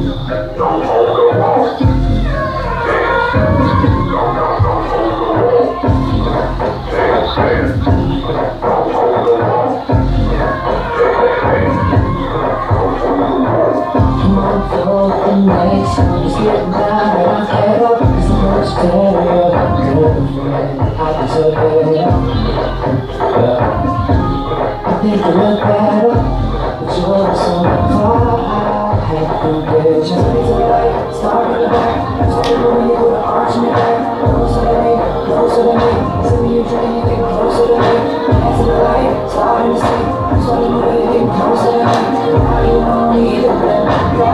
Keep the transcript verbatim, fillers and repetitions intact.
Don't hold the wall. Dance. Don't, don't, don't hold the wall. Dance, dance. Don't hold the wall. Dance, dance. Don't hold the wall. For the nights, I'm just getting down and I'm fed up. It's the first day I'm girlfriend. I deserve it. Yeah. I think I look better, but you're so far. I had to get you. Starting to the right, starting to the back. Starting when you put an arch in your back. Closer to me, closer to me. Send me your drink, get closer to me. Hands to the right, starting to see. Starting to get closer to me. How you want me to blend?